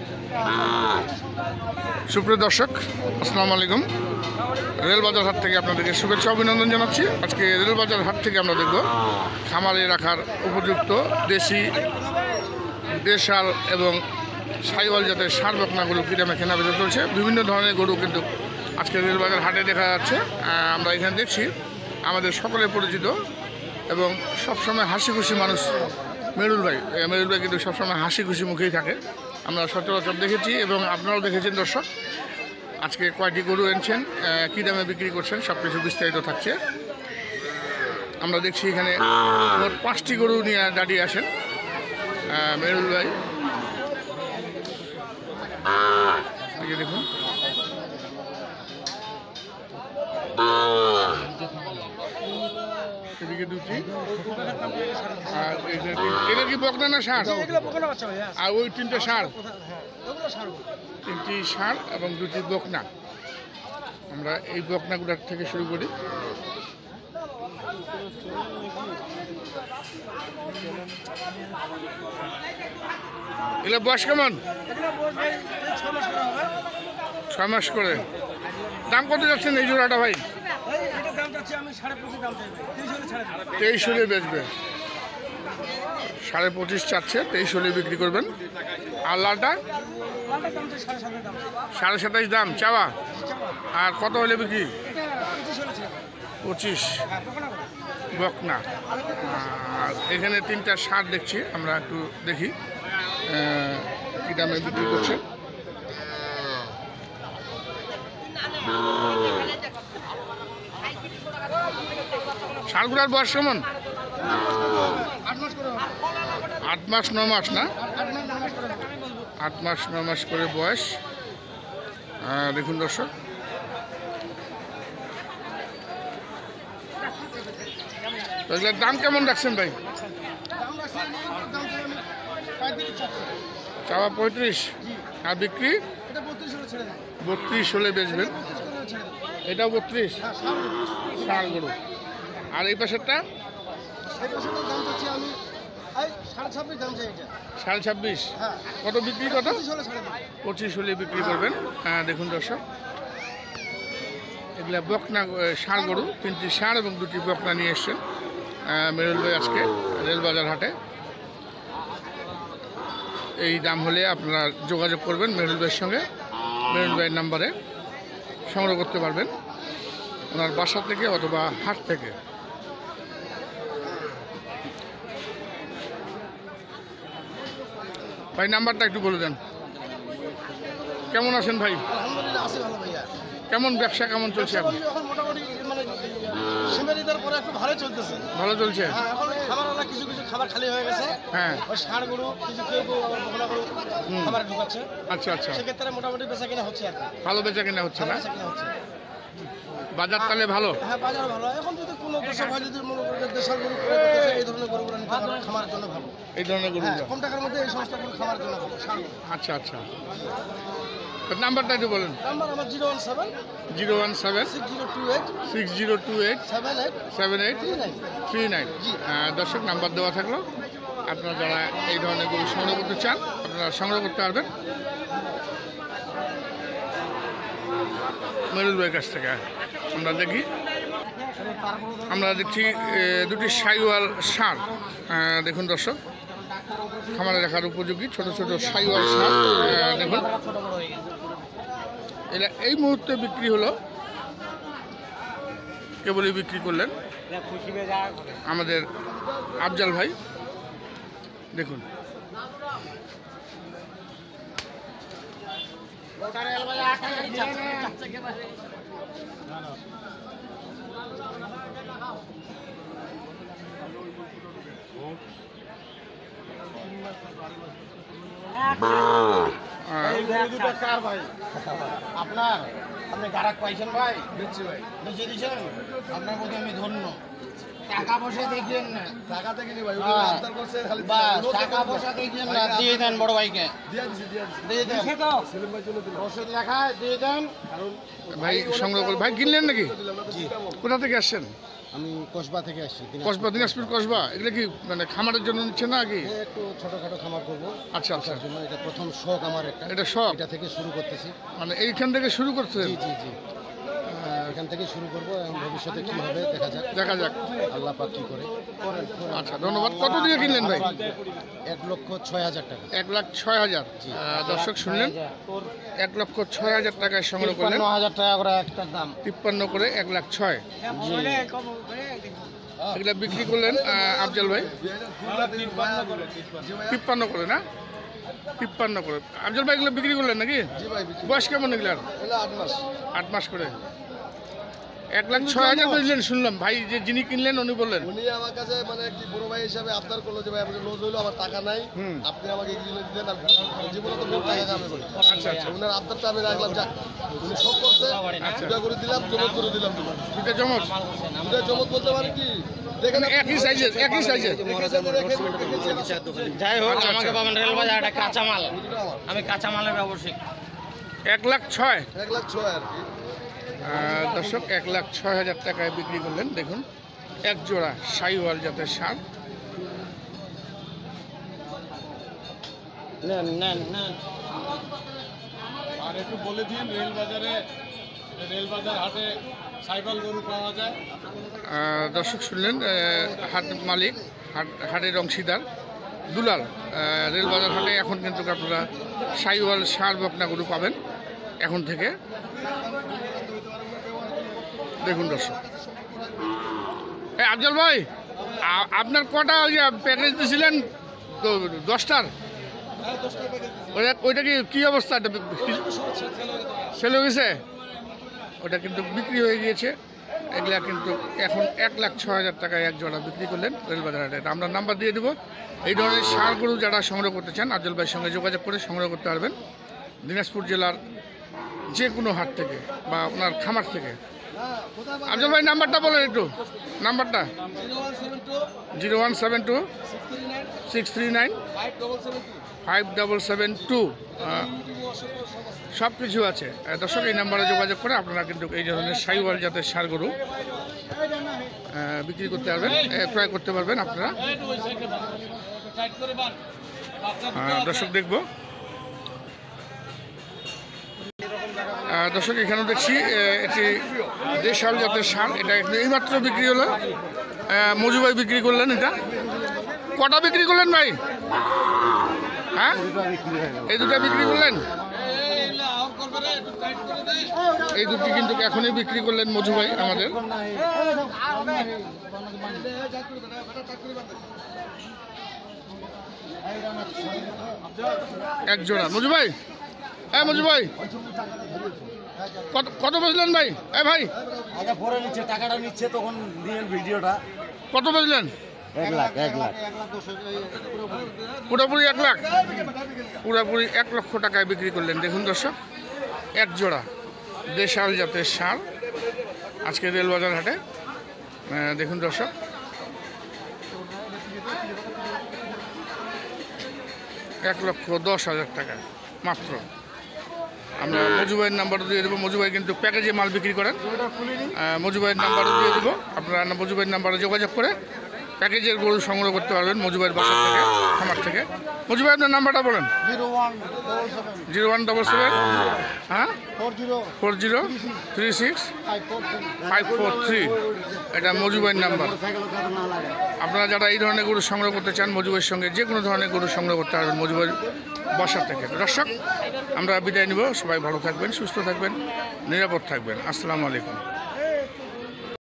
সুপ্রিয় দর্শক, আসসালামু আলাইকুম। রেলবাজার হাট থেকে আপনাদেরকে শুভেচ্ছা অভিনন্দন জানাচ্ছি। আজকে রেলবাজার হাট থেকে আমরা দেখব খামারে রাখার উপযুক্ত দেশি, দেশাল এবং সাইওয়াল জাতের ষাঁড় বকনাগুলো কী দামে কেনাবেচা চলছে। বিভিন্ন ধরনের গরু কিন্তু আজকে রেলবাজার হাটে দেখা যাচ্ছে। আমরা এখানে দেখছি আমাদের সকলে পরিচিত এবং সবসময় হাসি খুশি মানুষ মেরুল ভাই কিন্তু সবসময় হাসি খুশি মুখেই থাকে। আমরা সচরাচর দেখেছি এবং আপনারাও দেখেছেন দর্শক। আজকে কয়টি গরু এনেছেন, কী দামে বিক্রি করছেন, সব কিছু বিস্তারিত থাকছে। আমরা দেখছি এখানে মোট 5টি গরু নিয়ে দাঁড়িয়ে আসেন মেরুল ভাই। দেখুন এদিকে দুটি, আর এটা কি বকনা না ষাঁড়? আর ওই 3টে ষাঁড়, 3টি ষাঁড় এবং 2টি বকনা। আমরা এই বকনাগুলোর থেকে শুরু করি। এগুলো বয়স কেমন? 6 মাস করে। দাম কত যাচ্ছেন এই জোড়াটা ভাই? 23 হলে বেচবে। 25.5 চাচ্ছে, 23 হলে বিক্রি করবেন। আর লালটা 27.5 দাম চাওয়া। আর কত হলে বিক্রি? 25 বকনা। আর এখানে 3টা ষাঁড় দেখছি, আমরা একটু দেখি কী দামে বিক্রি করছে। ষাঁড়গুলার বয়স কেমন? 8 মাস 9 মাস না? 8 মাস 9 মাস করে বয়স। দেখুন দর্শক, এগুলোর দাম কেমন রাখছেন ভাই? চাওয়া 35 আর বিক্রি 32 হলে বেচবেন। এটাও 32 ষাঁড় গরু। আর এই পাশেরটা 26.5। কত বিক্রি? কত? 25 হলে বিক্রি করবেন। দেখুন দর্শক, এগুলা বকনা ষাঁড় গরু, 3টি ষাঁড় এবং 2টি বকনা নিয়ে এসছেন মেরুল ভাই আজকে রেলবাজার হাটে। এই দাম হলে আপনারা যোগাযোগ করবেন মেরুল ভাইয়ের সঙ্গে। মেরুল ভাইয়ের নাম্বারে সংগ্রহ করতে পারবেন ওনার বাসা থেকে অথবা হাট থেকে। ভাই নাম্বারটা একটু বলে দেন। কেমন আছেন ভাই? আলহামদুলিল্লাহ আছি ভালো ভাইয়া। কেমন ব্যবসা কেমন চলছে এখন? মোটামুটি মানে সীমারিতার পরে একটু ভালো চলতেছে। ভালো চলছে। হ্যাঁ, এখন খাবারওয়ালা কিছু খাবার খালি হয়ে গেছে। হ্যাঁ, ওই ষাঁড় গরু কিছু কেউ আবার বকনা গরু খাবার ঢুকাচ্ছে। আচ্ছা আচ্ছা, সেক্ষেত্রে মোটামুটি বেচা কিনা হচ্ছে আর কি। ভালো বেচা কিনা হচ্ছে না? বেচা কিনা হচ্ছে। বাজার তাহলে ভালো? হ্যাঁ, বাজার ভালো। এখন যদি কোনো দেশের ভাই যদি মনে করে দেশের গরু করে করতেছে, এই ধরনের গরুগুলো নিতে পারে, খামারের জন্য ভালো। এই ধরনের গরু হ্যাঁ, কম টাকার মধ্যে এই সমস্ত গরু খামারের জন্য ভালো। ষাঁড় গরু। আচ্ছা আচ্ছা, নাম্বারটা একটু বলেন। নাম্বার আমার 017 017 6028 6028 78 39। দর্শক, নাম্বার দেওয়া থাকলো। আপনারা যারা এই ধরনের গরু সংগ্রহ করতে চান আপনারা সংগ্রহ করতে পারবেন মেরুল ভাইয়ের কাছ থেকে। আমরা দেখছি 2টি সাইওয়াল ষাঁড়। দেখুন দর্শক, খামারে রাখার উপযোগী ছোট ছোট সাইওয়াল ষাঁড়। দেখুন, এটা এই মুহূর্তে বিক্রি হলো, কেবলই বিক্রি করলেন আমাদের আফজাল ভাই। দেখুন, আপনার আপনি গারাক পাইছেন ভাই? বেঁচে দিচ্ছেন, আপনার প্রতি আমি ধন্য। টাকা পয়সা দেখিয়েন না, টাকা দেখিনি ভাই, টাকা পয়সা দেখিয়েন না, দিয়ে দেন বড় ভাইকে, দিয়ে দেন রসিদ লেখায় দিয়ে দেন। ভাই সংগ্রহ করে ভাই কিনলেন নাকি? কোথা থেকে আসছেন? আমি কসবা থেকে আসছি। কসবা, দিনাজপুর কসবা। এগুলো কি মানে খামারের জন্য নিচ্ছে না কি? একটু ছোটখাটো খামার করবো। আচ্ছা আচ্ছা, তার জন্য এটা প্রথম শখ আমার একটা। এটা শখ, এটা থেকে শুরু করতেছি। মানে এইখান থেকে শুরু করছে। জি জি জি, এখান থেকে শুরু করবো এবং ভবিষ্যতে কি হবে দেখা যাক। দেখা যাক, আল্লাহ পাক কি করে। আচ্ছা ধন্যবাদ। কত দিয়ে কিনলেন ভাই? 1,06,000 টাকা। 1,06,000। দর্শক শুনলেন, 1,06,000 টাকায় সংগ্রহ করলেন। 53,000 টাকা করে একটা দাম। 53 করে 1,06,000। এগুলা বিক্রি করলেন আফজাল ভাই 53 করে না? 53 করে আফজাল ভাই এগুলো বিক্রি করলেন নাকি? জি ভাই, বয়স কেমন এগুলার? 8 মাস। 8 মাস করে 1,06,000 দিলেন শুনলাম। ভাই যে যিনি কিনলেন উনি বললেন, উনি আমার কাছে মানে কি বড় ভাই হিসাবে আবদার করলো যে ভাই আমাকে লজ হইলো, আমার টাকা নাই, আপনি আমাকে এগুলো দিলেন। আর জীবনে তো বহুত টাকা কামাই করি। আচ্ছা আচ্ছা, ওনার আবদারটা আমি রাখলাম, যাক উনি সব করছে, দুটা করে দিলাম, জমত করে দিলাম। দুটা জমজ, দুটা জমত বলতে পারেন কি, দেখেন একই সাইজের, একই সাইজের। যাই হোক, আচ্ছা, আমাকে আচ্ছা। পাবেন রেলবাজার একটা কাঁচামাল। আমি কাঁচামালের ব্যবসায়িক। 1,06,000। 1,06,000 আর কি। দর্শক 1,06,000 টাকায় বিক্রি করলেন। দেখুন এক জোড়া শাহিওয়াল জাতের ষাঁড়। নেন নেন নেন। আর একটু বলে দিন রেলবাজার হাটে সাইকেল গরু পাওয়া যায়। দর্শক শুনলেন, হাট মালিক, হাটের অংশীদার দুলাল। রেলবাজার হাটে এখন কিন্তু আপনারা শাহিওয়াল ষাঁড় বকনা গরু পাবেন এখন থেকে। দেখুন দর্শক, আফজল ভাই আপনার কটা ওই যে প্যাকেজ দিয়েছিলেন 10টার, ওইটা কি অবস্থা? সেল হয়ে গেছে? ওটা কিন্তু বিক্রি হয়ে গিয়েছে। এগুলা কিন্তু এখন 1,06,000 টাকায় এক জোড়া বিক্রি করলেন রেলবাজার হাটে। আমরা নাম্বার দিয়ে দেবো। এই ধরনের ষাঁড় গরু যারা সংগ্রহ করতে চান আফজল ভাইয়ের সঙ্গে যোগাযোগ করে সংগ্রহ করতে পারবেন দিনাজপুর জেলার যে কোনো হাট থেকে বা আপনার খামার থেকে। আফজল ভাই নাম্বারটা বলেন একটু, নাম্বারটা। 0172 639 5772। সব কিছু আছে দর্শক। এই নাম্বারে যোগাযোগ করে আপনারা কিন্তু এই ধরনের শাহিওয়াল জাতের ষাঁড় গরু বিক্রি করতে পারবেন, ক্রয় করতে পারবেন আপনারা। দর্শক দেখব, দর্শক এখানেও দেখছি এটি দেশাল জাতের ষাঁড়। এটা এইমাত্র বিক্রি হলো, মজু ভাই বিক্রি করলেন। এটা কটা বিক্রি করলেন ভাই? হ্যাঁ, এই দুটা বিক্রি করলেন। এই দুটি কিন্তু এখনই বিক্রি করলেন মজু ভাই আমাদের। এক জোড়া মজু ভাই। হ্যাঁ মজু ভাই, কত বুঝলেন ভাই? ভাই আচ্ছা, পরে নিচ্ছে, টাকাটা নিচ্ছে তখন দিয়েন ভিডিওটা। কত বুঝলেন? 1 লাখ। পুরোপুরি 1 লাখ, পুরোপুরি 1 লক্ষ টাকায় বিক্রি করলেন। দেখুন দর্শক, এক জোড়া দেশাল জাতের ষাঁড় আজকে রেলবাজার হাটে। দেখুন দর্শক, এক লক্ষ 10,000 টাকা মাত্র। আমরা মজুবাইয়ের নাম্বারও দিয়ে দেবো। মজুবাই কিন্তু প্যাকেজে মাল বিক্রি করেন। মজুবাইয়ের নাম্বারও দিয়ে দেবো। আপনারা মজুবাইয়ের নাম্বারে যোগাযোগ করে প্যাকেজের গরু সংগ্রহ করতে পারবেন মজুবাইয়ের বাসা থেকে, খামার থেকে। মজুবাই আপনার নাম্বারটা বলেন। 0177 হ্যাঁ 4036 এটা মজুবাইয়ের নাম্বার। আপনারা যারা এই ধরনের গরু সংগ্রহ করতে চান মজুবাইয়ের সঙ্গে যে কোনো ধরনের গরু সংগ্রহ করতে পারবেন মজুবাইয়ের বাসা থেকে। দর্শক আমরা বিদায় নিব। সবাই ভালো থাকবেন, সুস্থ থাকবেন, নিরাপদ থাকবেন। আসসালামু আলাইকুম।